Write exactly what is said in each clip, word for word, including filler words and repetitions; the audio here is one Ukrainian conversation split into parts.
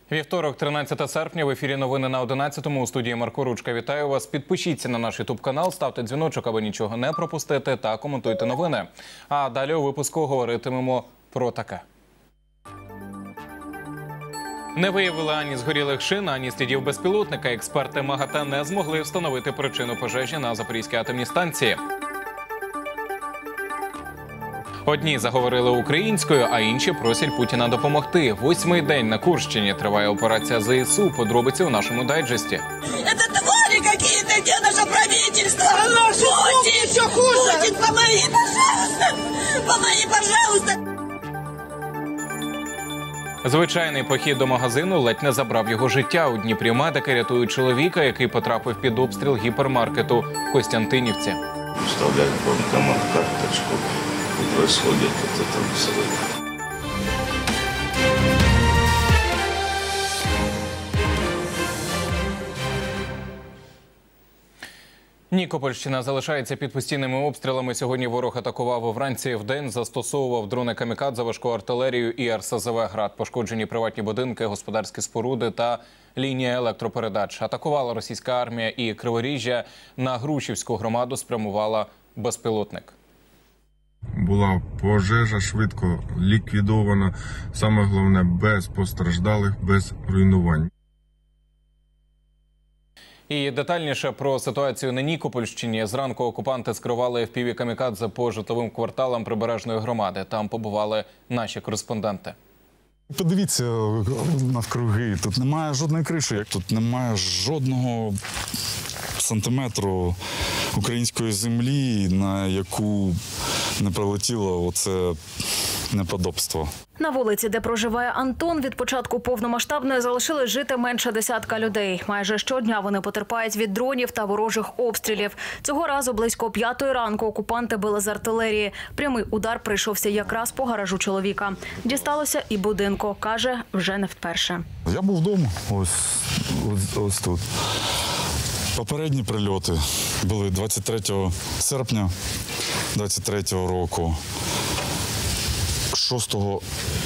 Вівторок, тринадцяте серпня, в ефірі новини на одинадцятому. У студії Марко Ручка. Вітаю вас. Підпишіться на наш ютуб-канал, ставте дзвіночок, аби нічого не пропустити, та коментуйте новини. А далі у випуску говоритимемо про таке. Не виявили ані згорілих шин, ані слідів безпілотника. Експерти МАГАТЕ не змогли встановити причину пожежі на Запорізькій атомній станції. Одні заговорили українською, а інші просять Путіна допомогти. Восьмий день на Курщині триває операція ЗСУ. Подробиці у нашому дайджесті. Это твари какие-то, где наше правительство? Путин, все хуже. Путин, помоги, пожалуйста. Помоги, пожалуйста. Звичайний похід до магазину ледь не забрав його життя. У Дніпрі медики рятують чоловіка, який потрапив під обстріл гіпермаркету в Костянтинівці. Вставляют в банкомат карточку, и происходит вот это взрыв. Нікопольщина залишається під постійними обстрілами. Сьогодні ворог атакував вранці і вдень, застосовував дрони камікадзе, важку артилерію і ер ес зет ве «Град». Пошкоджені приватні будинки, господарські споруди та лінія електропередач. Атакувала російська армія і Криворіжжя. На Грушівську громаду спрямувала безпілотник. Була пожежа, швидко ліквідована. Саме головне, без постраждалих, без руйнувань. І детальніше про ситуацію на Нікопольщині. Зранку окупанти скерували еф пі ві камікадзе по житловим кварталам прибережної громади. Там побували наші кореспонденти. Подивіться навкруги. Тут немає жодної криші, тут немає жодного сантиметру української землі, на яку не прилетіло оце неподобство. На вулиці, де проживає Антон, від початку повномасштабної залишилось жити менше десятка людей. Майже щодня вони потерпають від дронів та ворожих обстрілів. Цього разу близько п'ятої ранку окупанти били з артилерії. Прямий удар прийшовся якраз по гаражу чоловіка. Дісталося і будинку. Каже, вже не вперше. Я був вдома, ось, ось, ось тут. Попередні прильоти були двадцять третього серпня двадцять третього року. шостого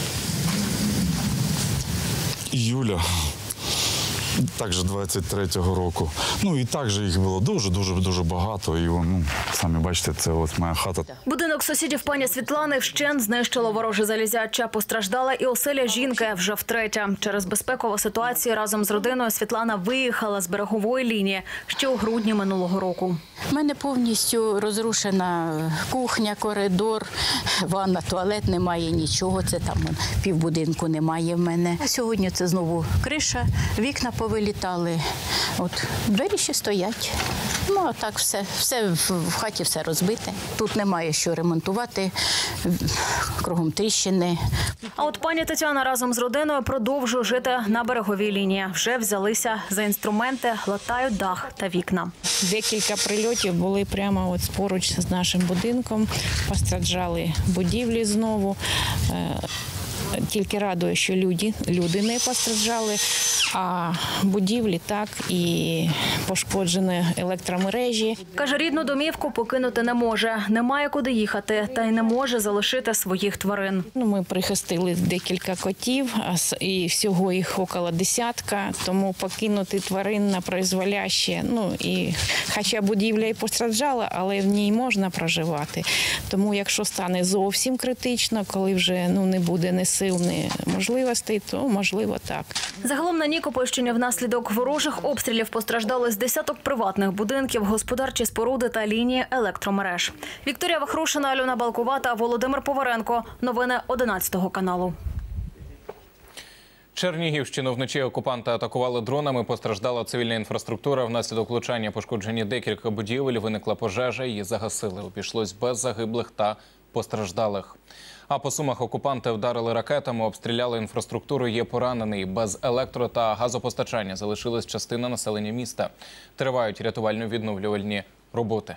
іюля, також двадцять третього року. Ну і також їх було дуже-дуже-дуже багато. І, ну, самі бачите, це ось моя хата. Будинок сусідів пані Світлани вщент знищило вороже залізяча. Постраждала і оселя жінки вже втретє. Через безпекову ситуацію разом з родиною Світлана виїхала з берегової лінії ще у грудні минулого року. У мене повністю розрушена кухня, коридор, ванна, туалет, немає нічого. Це там півбудинку немає в мене. А сьогодні це знову криша, вікна повилітали. От двері ще стоять. Ну, а так все, все в хаті все розбите. Тут немає що ремонтувати, кругом тріщини. А от пані Тетяна разом з родиною продовжує жити на береговій лінії. Вже взялися за інструменти, латають дах та вікна. Декілька прильотів були прямо от поруч з нашим будинком, постраждали будівлі знову. Тільки радує, що люди, люди не постраждали, а будівлі так і пошкоджені електромережі. Каже, рідну домівку покинути не може, немає куди їхати та й не може залишити своїх тварин. Ну, ми прихистили декілька котів, і всього їх около десятка, тому покинути тварин на призволяще, ну і хоча будівля і постраждала, але в ній можна проживати. Тому якщо стане зовсім критично, коли вже ну не буде не сил, ні можливостей, то можливо так. Загалом на Нікопольщині внаслідок ворожих обстрілів постраждали з десяток приватних будинків, господарчі споруди та лінії електромереж. Вікторія Вахрушина, Альона Балкувата, Володимир Поваренко. Новини одинадцятого каналу. Чернігівщину вночі окупанти атакували дронами, постраждала цивільна інфраструктура. Внаслідок влучання пошкоджені декілька будівель, виникла пожежа, її загасили. Обійшлось без загиблих та постраждалих. А по Сумах окупанти вдарили ракетами, обстріляли інфраструктуру, є поранений. Без електро- та газопостачання залишилась частина населення міста. Тривають рятувально-відновлювальні роботи.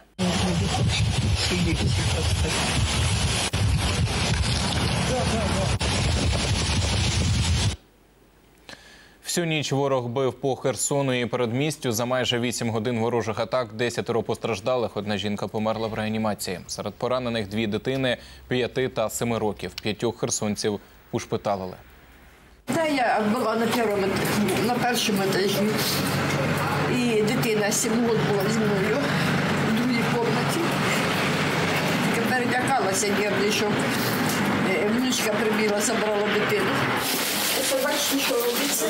Всю ніч ворог бив по Херсону і передмістю. За майже вісім годин ворожих атак десятеро постраждалих. Одна жінка померла в реанімації. Серед поранених дві дитини – п'яти та семи років. П'ятьох херсонців ушпиталили. Та я була на першому, на першому етажі. І дитина сім років була зі мною в другій кімнаті. Тільки перелякалася нервно, що внучка прибігла, забрала дитину. Це бачите, що робиться.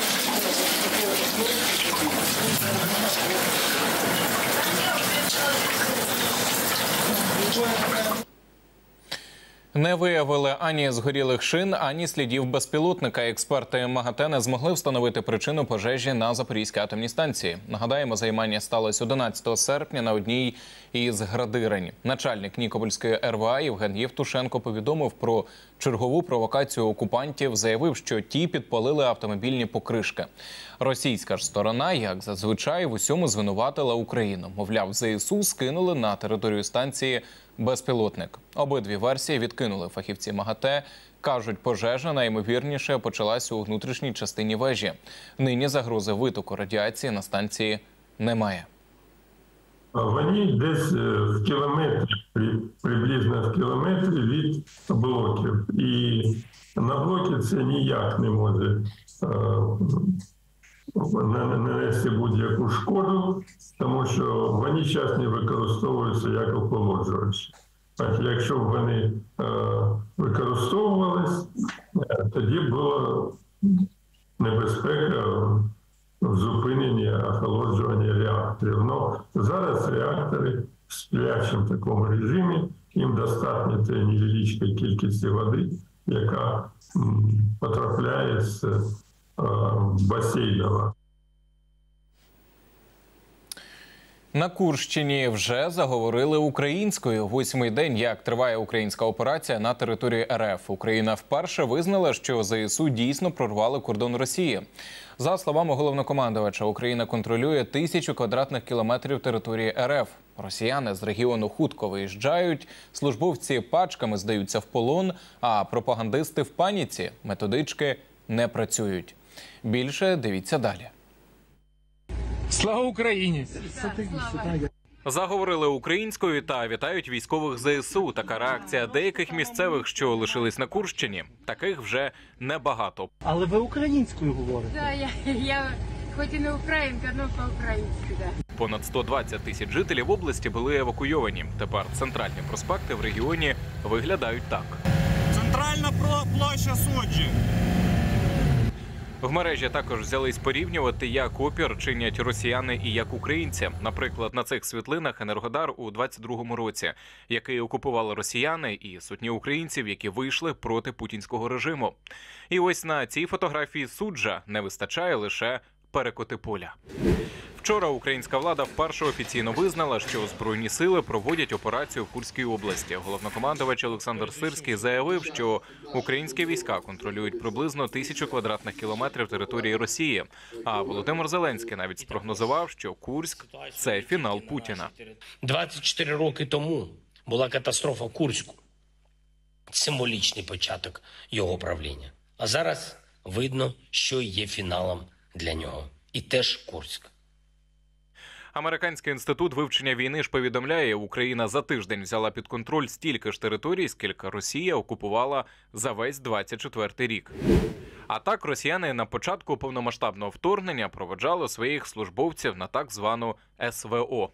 Не виявили ані згорілих шин, ані слідів безпілотника. Експерти МАГАТЕ не змогли встановити причину пожежі на Запорізькій атомній станції. Нагадаємо, займання сталося одинадцятого серпня на одній із градирень. Начальник Нікопольської ер ве а Євген Євтушенко повідомив про чергову провокацію окупантів, заявив, що ті підпалили автомобільні покришки. Російська ж сторона, як зазвичай, в усьому звинуватила Україну. Мовляв, зе ес у скинули на територію станції безпілотник. Обидві версії відкинули фахівці МАГАТЕ. Кажуть, пожежа найімовірніше почалась у внутрішній частині вежі. Нині загрози витоку радіації на станції немає. Вони десь в кілометрі, приблизно в кілометрі від блоків. І на блоки це ніяк не може нанести будь-яку шкоду, тому що вони зараз не використовуються як охолоджувачі. Якщо б вони е, використовувались, тоді була небезпека в зупиненні охолоджування реакторів. Но зараз реактори в сплячому такому режимі, їм достатньо тієї невеличкої кількості води, яка м, потрапляє з е, басейнова. На Курщині вже заговорили українською. Восьмий день, як триває українська операція на території ер еф. Україна вперше визнала, що зе ес у дійсно прорвали кордон Росії. За словами головнокомандувача, Україна контролює тисячу квадратних кілометрів території ер еф. Росіяни з регіону хутко виїжджають, службовці пачками здаються в полон, а пропагандисти в паніці, методички не працюють. Більше дивіться далі. Слава Україні! Заговорили українською та вітають військових зе ес у. Така реакція деяких місцевих, що лишились на Курщині. Таких вже небагато. Але ви українською говорите? Так, я, я хоч і не українка, але по-українськи, так. Понад сто двадцять тисяч жителів області були евакуйовані. Тепер центральні проспекти в регіоні виглядають так. Центральна площа суджі. В мережі також взялись порівнювати, як опір чинять росіяни і як українці. Наприклад, на цих світлинах Енергодар у двадцять другому році, який окупували росіяни, і сотні українців, які вийшли проти путінського режиму. І ось на цій фотографії суджа не вистачає лише перекоти поля. Вчора українська влада вперше офіційно визнала, що Збройні сили проводять операцію в Курській області. Головнокомандувач Олександр Сирський заявив, що українські війська контролюють приблизно тисячу квадратних кілометрів території Росії. А Володимир Зеленський навіть спрогнозував, що Курськ – це фінал Путіна. двадцять чотири роки тому була катастрофа в Курську. Символічний початок його правління. А зараз видно, що є фіналом для нього. І теж Курськ. Американський інститут вивчення війни ж повідомляє, Україна за тиждень взяла під контроль стільки ж територій, скільки Росія окупувала за весь двадцять четвертий рік. А так росіяни на початку повномасштабного вторгнення проводжали своїх службовців на так звану ес ве о.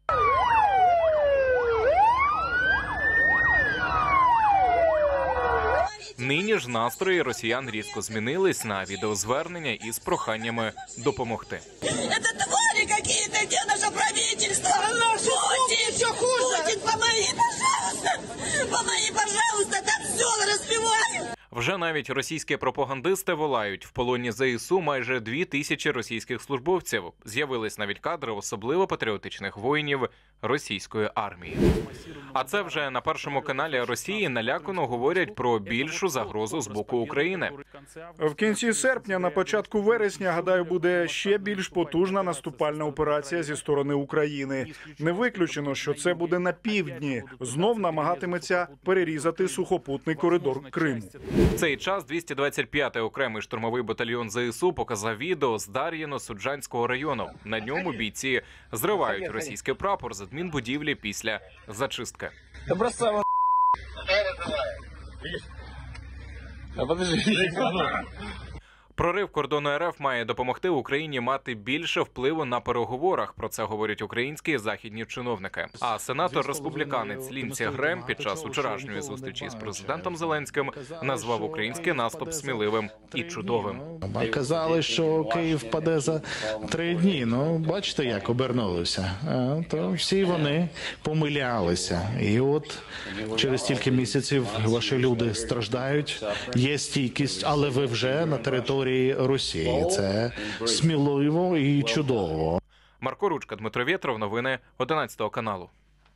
Нині ж настрої росіян різко змінились на відеозвернення із проханнями допомогти. Это твари какие-то, где наше правительство? Путин, все хуже. Путин, помоги, пожалуйста. Помоги, пожалуйста, там все разбивают. Вже навіть російські пропагандисти волають. В полоні зе ес у майже дві тисячі російських службовців. З'явились навіть кадри особливо патріотичних воїнів російської армії. А це вже на Першому каналі Росії налякано говорять про більшу загрозу з боку України. В кінці серпня, на початку вересня, гадаю, буде ще більш потужна наступальна операція зі сторони України. Не виключено, що це буде на півдні. Знов намагатиметься перерізати сухопутний коридор Криму. В цей час двісті двадцять п'ятий окремий штурмовий батальйон зе ес у показав відео з Дар'їно-Суджанського району. На ньому бійці зривають російський прапор з адмінбудівлі після зачистки. Та бросай его. А подожди. Прорив кордону РФ має допомогти Україні мати більше впливу на переговорах. Про це говорять українські і західні чиновники. А сенатор-республіканець Лінсі Грем під час вчорашньої зустрічі з президентом Зеленським назвав український наступ сміливим і чудовим. Казали, що Київ паде за три дні. Ну, бачите, як обернулося. То всі вони помилялися. І от через кілька місяців ваші люди страждають, є стійкість, але ви вже на території Росії. Це сміливо і чудово. Марко Ручка, Дмитро Вєтров, новини одинадцятого каналу.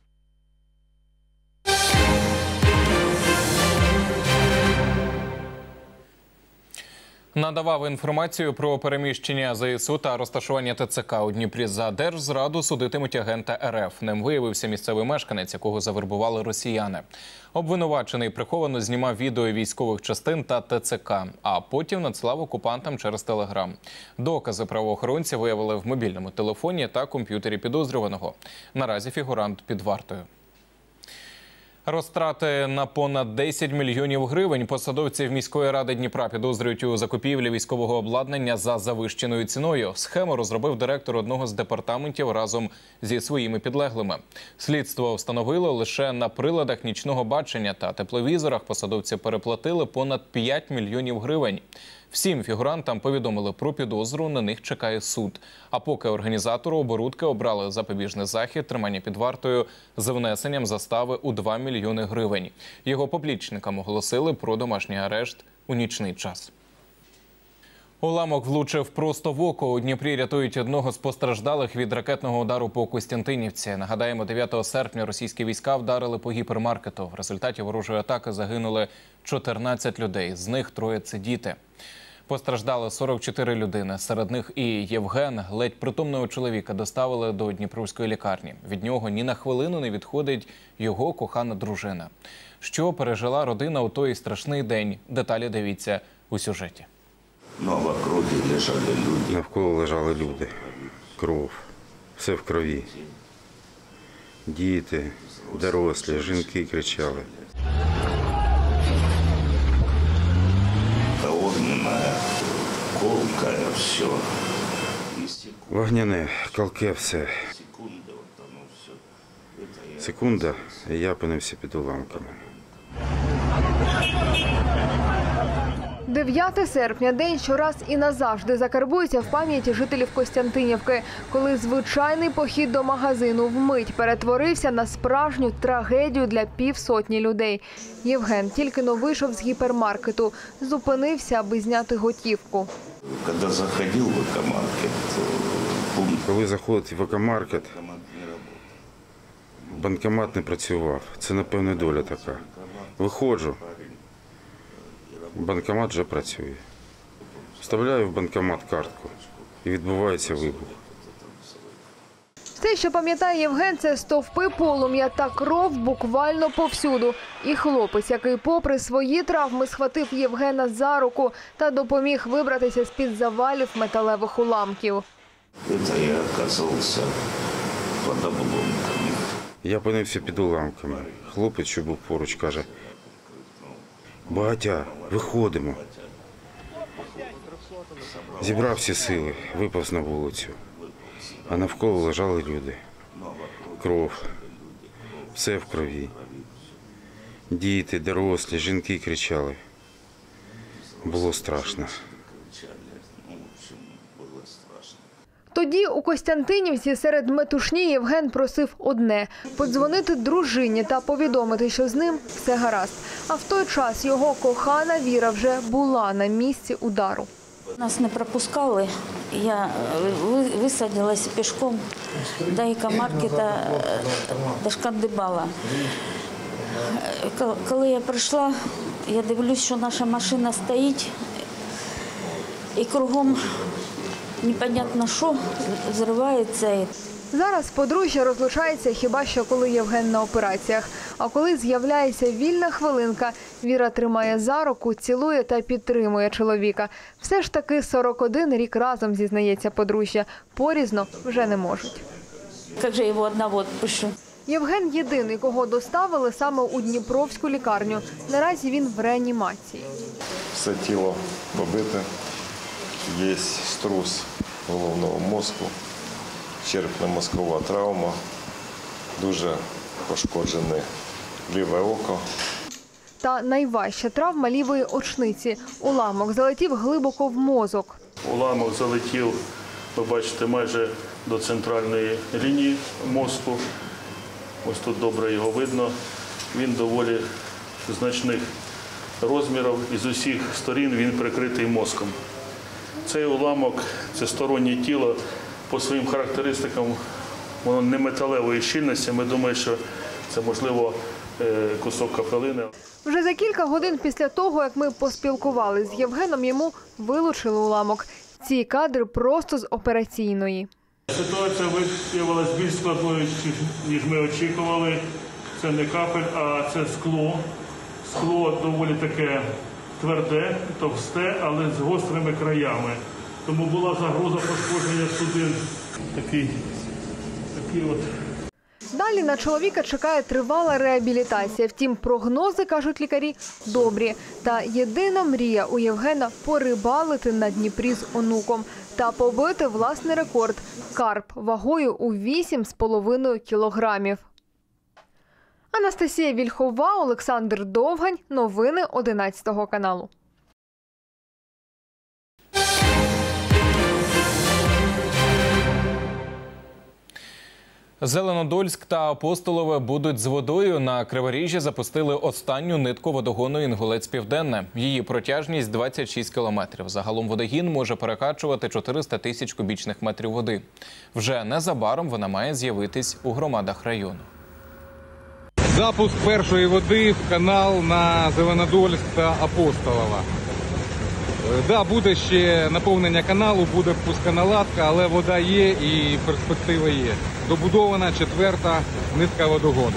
Надавав інформацію про переміщення ЗСУ та розташування ТЦК у Дніпрі. За держзраду судитимуть агента РФ. Ним виявився місцевий мешканець, якого завербували росіяни. Обвинувачений приховано знімав відео військових частин та ТЦК, а потім надсилав окупантам через Телеграм. Докази правоохоронці виявили в мобільному телефоні та комп'ютері підозрюваного. Наразі фігурант під вартою. Розтрати на понад десять мільйонів гривень посадовців міської ради Дніпра підозрюють у закупівлі військового обладнання за завищеною ціною. Схему розробив директор одного з департаментів разом зі своїми підлеглими. Слідство встановило, лише на приладах нічного бачення та тепловізорах посадовці переплатили понад п'ять мільйонів гривень. Всім фігурантам повідомили про підозру, на них чекає суд. А поки організатору оборудки обрали запобіжний захід тримання під вартою з внесенням застави у два мільйони гривень. Його поплічникам оголосили про домашній арешт у нічний час. Уламок влучив просто в око. У Дніпрі рятують одного з постраждалих від ракетного удару по Костянтинівці. Нагадаємо, дев'ятого серпня російські війська вдарили по гіпермаркету. В результаті ворожої атаки загинули чотирнадцять людей, з них троє – це діти. Постраждали сорок чотири людини. Серед них і Євген, ледь притомного чоловіка, доставили до Дніпровської лікарні. Від нього ні на хвилину не відходить його кохана дружина. Що пережила родина у той страшний день? Деталі дивіться у сюжеті. Навколо лежали люди. Кров. Все в крові. Діти, дорослі, жінки кричали. Колкая, все. Вогняне, колке все. Секунда, і я опинився під уламками. дев'яте серпня – день, що раз і назавжди закарбується в пам'яті жителів Костянтинівки, коли звичайний похід до магазину вмить перетворився на справжню трагедію для півсотні людей. Євген тільки-но вийшов з гіпермаркету, зупинився, аби зняти готівку. Коли заходив в екомаркет, Коли заходить в екомаркет, банкомат не працював. Це, напевно, доля така. Виходжу. Банкомат вже працює. Вставляю в банкомат картку і відбувається вибух. Все, що пам'ятає Євген, це стовпи полум'я та кров буквально повсюду. І хлопець, який попри свої травми схватив Євгена за руку та допоміг вибратися з-під завалів металевих уламків. Це я оказався під обломками. Я опинився під уламками. Хлопець, що був поруч, каже: «Батя, виходимо». Зібрав всі сили, виповз на вулицю. А навколо лежали люди. Кров. Все в крові. Діти, дорослі, жінки кричали. Було страшно. Тоді у Костянтинівці серед метушні Євген просив одне – подзвонити дружині та повідомити, що з ним все гаразд. А в той час його кохана Віра вже була на місці удару. Нас не пропускали. Я висадилася пішком до екомаркета, дошкандибала. Коли я прийшла, я дивлюсь, що наша машина стоїть і кругом непонятно що, взривається. Зараз подружжя розлучається хіба що коли Євген на операціях. А коли з'являється вільна хвилинка, Віра тримає за руку, цілує та підтримує чоловіка. Все ж таки сорок один рік разом, зізнається подружжя. Порізно вже не можуть. Як же його одного відпущу? Євген єдиний, кого доставили саме у Дніпровську лікарню. Наразі він в реанімації. Все тіло побите, Є струс головного мозку, черепно-мозкова травма, дуже пошкоджене ліве око. Та найважча травма лівої очниці. Уламок залетів глибоко в мозок. Уламок залетів, ви бачите, майже до центральної лінії мозку. Ось тут добре його видно. Він доволі значних розмірів і з усіх сторін він прикритий мозком. Цей уламок – це стороннє тіло. По своїм характеристикам воно не металевої щільності. Ми думаємо, що це, можливо, кусок капелини. Вже за кілька годин після того, як ми поспілкувалися з Євгеном, йому вилучили уламок. Ці кадри просто з операційної. Ситуація виявилася більш складною, ніж ми очікували. Це не капель, а це скло. Скло доволі таке тверде, товсте, але з гострими краями. Тому була загроза пошкодження судин. Такий, такий от. Далі на чоловіка чекає тривала реабілітація. Втім, прогнози, кажуть лікарі, добрі. Та єдина мрія у Євгена – порибалити на Дніпрі з онуком та побити власний рекорд – карп вагою у вісім з половиною кілограмів. Анастасія Вільхова, Олександр Довгань. Новини одинадцятого каналу. Зеленодольськ та Апостолове будуть з водою. На Криворіжжі запустили останню нитку водогону «Інгулець-Південне». Її протяжність двадцять шість кілометрів. Загалом водогін може перекачувати чотириста тисяч кубічних метрів води. Вже незабаром вона має з'явитись у громадах району. Запуск першої води в канал на Зеленодольськ та Апостолова. Да, буде ще наповнення каналу, буде пусконаладка, але вода є і перспектива є. Добудована четверта нитка водогону.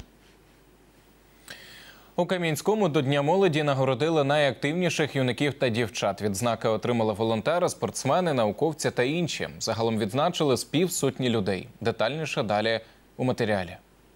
У Кам'янському до Дня молоді нагородили найактивніших юнаків та дівчат. Відзнаки отримали волонтери, спортсмени, науковці та інші. Загалом відзначили з півсотні людей. Детальніше далі у матеріалі.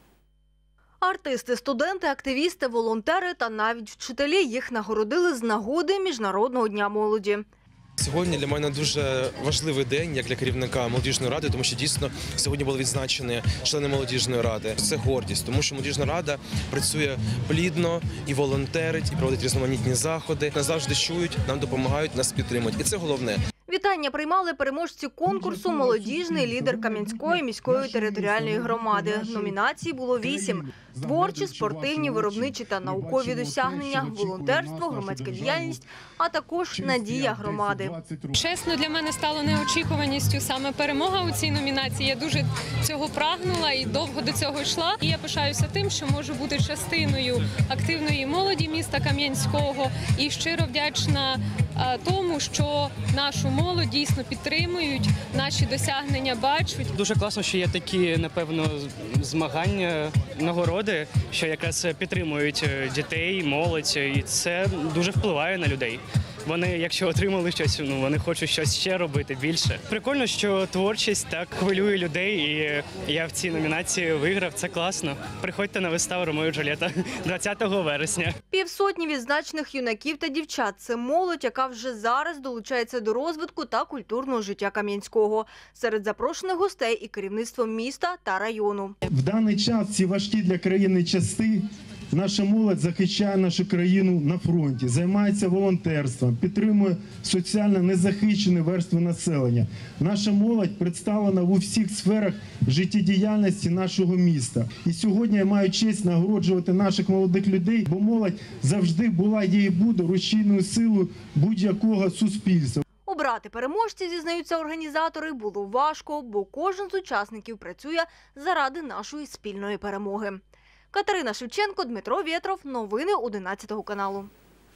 Артисти, студенти, активісти, волонтери та навіть вчителі їх нагородили з нагоди Міжнародного дня молоді. Сьогодні для мене дуже важливий день, як для керівника молодіжної ради, тому що дійсно сьогодні були відзначені члени молодіжної ради. Це гордість, тому що молодіжна рада працює плідно і волонтерить, і проводить різноманітні заходи. Нас завжди чують, нам допомагають, нас підтримують. І це головне. Вітання приймали переможці конкурсу «Молодіжний лідер Кам'янської міської територіальної громади». Номінацій було вісім – творчі, спортивні, виробничі та наукові досягнення, волонтерство, громадська діяльність, а також надія громади. Чесно, для мене стало неочікуваністю саме перемога у цій номінації. Я дуже цього прагнула і довго до цього йшла. І я пишаюся тим, що можу бути частиною активної молоді міста Кам'янського і щиро вдячна тому, що нашу молодь дійсно підтримують, наші досягнення бачать. Дуже класно, що є такі, напевно, змагання, нагороди, що якраз підтримують дітей, молодь, і це дуже впливає на людей. Вони, якщо отримали щось, ну, вони хочуть щось ще робити більше. Прикольно, що творчість так хвилює людей, і я в цій номінації виграв. Це класно. Приходьте на виставу «Ромео і Джульєта» двадцятого вересня. Півсотні відзначених юнаків та дівчат – це молодь, яка вже зараз долучається до розвитку та культурного життя Кам'янського. Серед запрошених гостей і керівництво міста та району. В даний час ці важкі для країни часи наша молодь захищає нашу країну на фронті, займається волонтерством, підтримує соціально незахищені верстви населення. Наша молодь представлена у всіх сферах життєдіяльності нашого міста. І сьогодні я маю честь нагороджувати наших молодих людей, бо молодь завжди була, є і буде рушійною силою будь-якого суспільства. Обрати переможців, зізнаються організатори, було важко, бо кожен з учасників працює заради нашої спільної перемоги. Катерина Шевченко, Дмитро Вєтров. Новини одинадцятого каналу.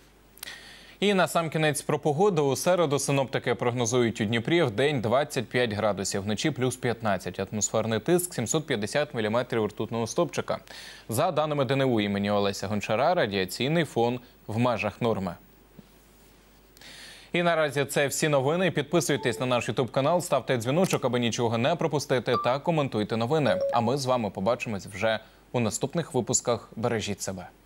І насамкінець про погоду. У середу синоптики прогнозують у Дніпрі в день двадцять п'ять градусів, вночі плюс п'ятнадцять. Атмосферний тиск сімсот п'ятдесят міліметрів ртутного стовпчика. За даними Д Н У імені Олеся Гончара, радіаційний фон в межах норми. І наразі це всі новини. Підписуйтесь на наш ютуб канал, ставте дзвіночок, аби нічого не пропустити, та коментуйте новини. А ми з вами побачимось вже у наступних випусках. Бережіть себе.